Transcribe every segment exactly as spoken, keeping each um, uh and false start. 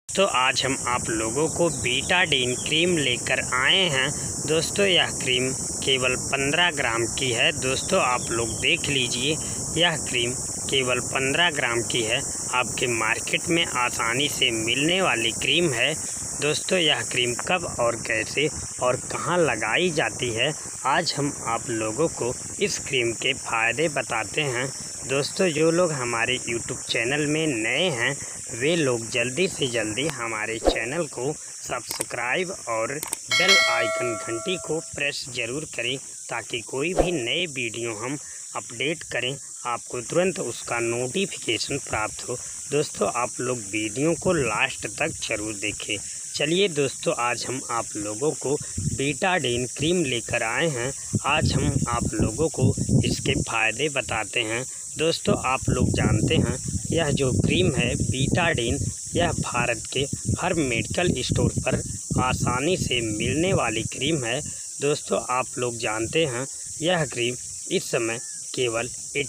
तो आज हम आप लोगों को बीटाडीन क्रीम लेकर आए हैं। दोस्तों यह क्रीम केवल पंद्रह ग्राम की है। दोस्तों आप लोग देख लीजिए, यह क्रीम केवल पंद्रह ग्राम की है। आपके मार्केट में आसानी से मिलने वाली क्रीम है। दोस्तों यह क्रीम कब और कैसे और कहाँ लगाई जाती है, आज हम आप लोगों को इस क्रीम के फ़ायदे बताते हैं। दोस्तों जो लोग हमारे यूट्यूब चैनल में नए हैं वे लोग जल्दी से जल्दी हमारे चैनल को सब्सक्राइब और बेल आइकन घंटी को प्रेस ज़रूर करें, ताकि कोई भी नए वीडियो हम अपडेट करें आपको तुरंत उसका नोटिफिकेशन प्राप्त हो। दोस्तों आप लोग वीडियो को लास्ट तक जरूर देखें। चलिए दोस्तों, आज हम आप लोगों को बीटाडीन क्रीम लेकर आए हैं। आज हम आप लोगों को इसके फ़ायदे बताते हैं। दोस्तों आप लोग जानते हैं यह जो क्रीम है बीटाडीन, यह भारत के हर मेडिकल स्टोर पर आसानी से मिलने वाली क्रीम है। दोस्तों आप लोग जानते हैं यह क्रीम इस समय केवल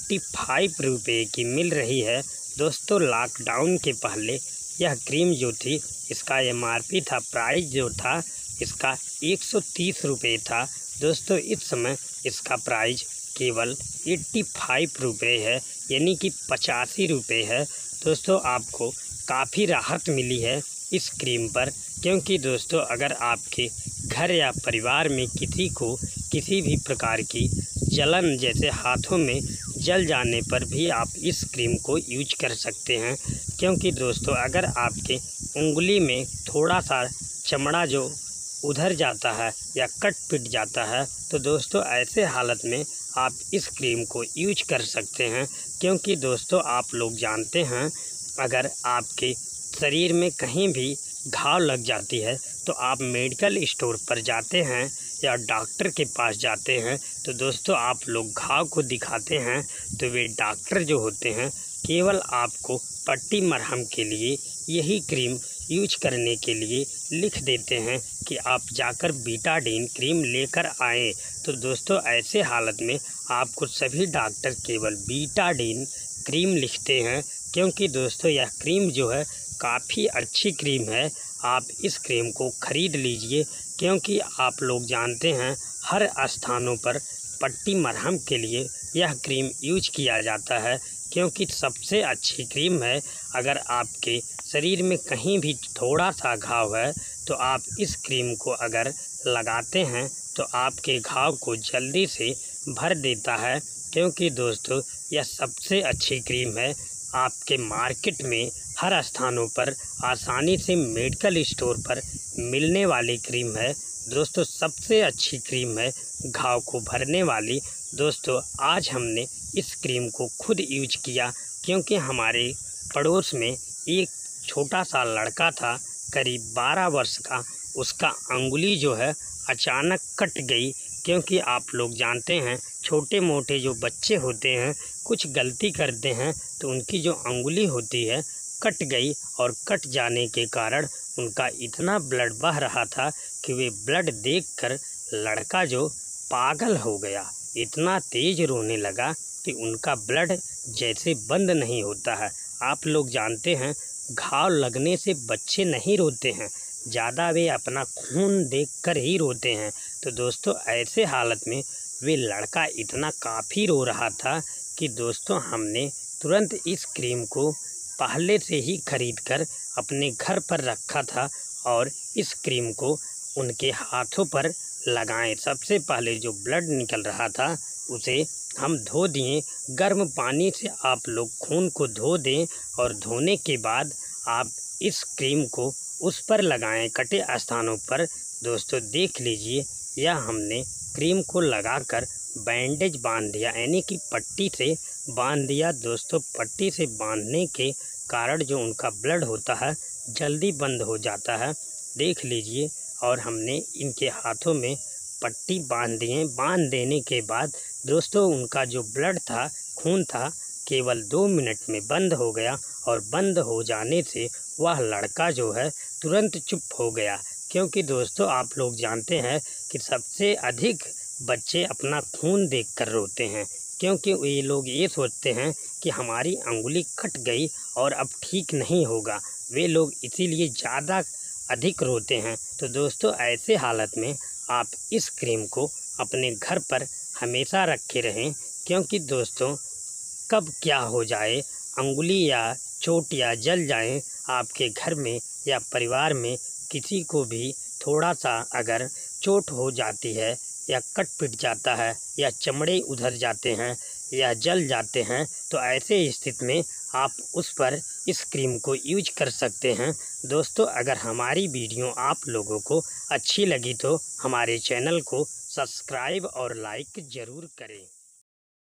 पचासी रुपये की मिल रही है। दोस्तों लॉकडाउन के पहले यह क्रीम जो थी, इसका एम आर पी था, प्राइस जो था इसका एक सौ तीस रुपये था। दोस्तों इस समय इसका प्राइस केवल पचासी रुपये है, यानी कि पचासी रुपये है। दोस्तों आपको काफ़ी राहत मिली है इस क्रीम पर, क्योंकि दोस्तों अगर आपके घर या परिवार में किसी को किसी भी प्रकार की जलन, जैसे हाथों में जल जाने पर भी आप इस क्रीम को यूज कर सकते हैं। क्योंकि दोस्तों अगर आपके उंगली में थोड़ा सा चमड़ा जो उधर जाता है या कट पिट जाता है, तो दोस्तों ऐसे हालत में आप इस क्रीम को यूज कर सकते हैं। क्योंकि दोस्तों आप लोग जानते हैं अगर आपके शरीर में कहीं भी घाव लग जाती है तो आप मेडिकल स्टोर पर जाते हैं या डॉक्टर के पास जाते हैं, तो दोस्तों आप लोग घाव को दिखाते हैं तो वे डॉक्टर जो होते हैं केवल आपको पट्टी मरहम के लिए यही क्रीम यूज करने के लिए लिख देते हैं कि आप जाकर बीटाडीन क्रीम लेकर आएँ। तो दोस्तों ऐसे हालत में आपको सभी डॉक्टर केवल बीटाडीन क्रीम लिखते हैं। क्योंकि दोस्तों यह क्रीम जो है काफ़ी अच्छी क्रीम है। आप इस क्रीम को ख़रीद लीजिए, क्योंकि आप लोग जानते हैं हर स्थानों पर पट्टी मरहम के लिए यह क्रीम यूज किया जाता है, क्योंकि सबसे अच्छी क्रीम है। अगर आपके शरीर में कहीं भी थोड़ा सा घाव है तो आप इस क्रीम को अगर लगाते हैं तो आपके घाव को जल्दी से भर देता है। क्योंकि दोस्तों यह सबसे अच्छी क्रीम है। आपके मार्केट में हर स्थानों पर आसानी से मेडिकल स्टोर पर मिलने वाली क्रीम है। दोस्तों सबसे अच्छी क्रीम है घाव को भरने वाली। दोस्तों आज हमने इस क्रीम को खुद यूज किया, क्योंकि हमारे पड़ोस में एक छोटा सा लड़का था, करीब बारह वर्ष का। उसका अंगुली जो है अचानक कट गई। क्योंकि आप लोग जानते हैं छोटे मोटे जो बच्चे होते हैं कुछ गलती करते हैं तो उनकी जो अंगुली होती है कट गई, और कट जाने के कारण उनका इतना ब्लड बह रहा था कि वे ब्लड देखकर लड़का जो पागल हो गया। इतना तेज़ रोने लगा कि उनका ब्लड जैसे बंद नहीं होता है। आप लोग जानते हैं घाव लगने से बच्चे नहीं रोते हैं, ज़्यादा वे अपना खून देखकर ही रोते हैं। तो दोस्तों ऐसे हालत में वे लड़का इतना काफ़ी रो रहा था कि दोस्तों हमने तुरंत इस क्रीम को पहले से ही खरीदकर अपने घर पर रखा था और इस क्रीम को उनके हाथों पर लगाएं। सबसे पहले जो ब्लड निकल रहा था उसे हम धो दिए। गर्म पानी से आप लोग खून को धो दें, और धोने के बाद आप इस क्रीम को उस पर लगाएं कटे स्थानों पर। दोस्तों देख लीजिए, यह हमने क्रीम को लगाकर बैंडेज बांध दिया, यानी कि पट्टी से बांध दिया। दोस्तों पट्टी से बांधने के कारण जो उनका ब्लड होता है जल्दी बंद हो जाता है। देख लीजिए, और हमने इनके हाथों में पट्टी बांध दिए। बांध देने के बाद दोस्तों उनका जो ब्लड था, खून था, केवल दो मिनट में बंद हो गया, और बंद हो जाने से वह लड़का जो है तुरंत चुप हो गया। क्योंकि दोस्तों आप लोग जानते हैं कि सबसे अधिक बच्चे अपना खून देखकर रोते हैं, क्योंकि ये लोग ये सोचते हैं कि हमारी अंगुली कट गई और अब ठीक नहीं होगा। वे लोग इसीलिए ज़्यादा अधिक रोते हैं। तो दोस्तों ऐसे हालत में आप इस क्रीम को अपने घर पर हमेशा रखे रहें, क्योंकि दोस्तों कब क्या हो जाए, अंगुली या चोट या जल जाए आपके घर में या परिवार में किसी को भी थोड़ा सा अगर चोट हो जाती है या कट पिट जाता है या चमड़े उधर जाते हैं या जल जाते हैं, तो ऐसे स्थिति में आप उस पर इस क्रीम को यूज कर सकते हैं। दोस्तों अगर हमारी वीडियो आप लोगों को अच्छी लगी तो हमारे चैनल को सब्सक्राइब और लाइक ज़रूर करें।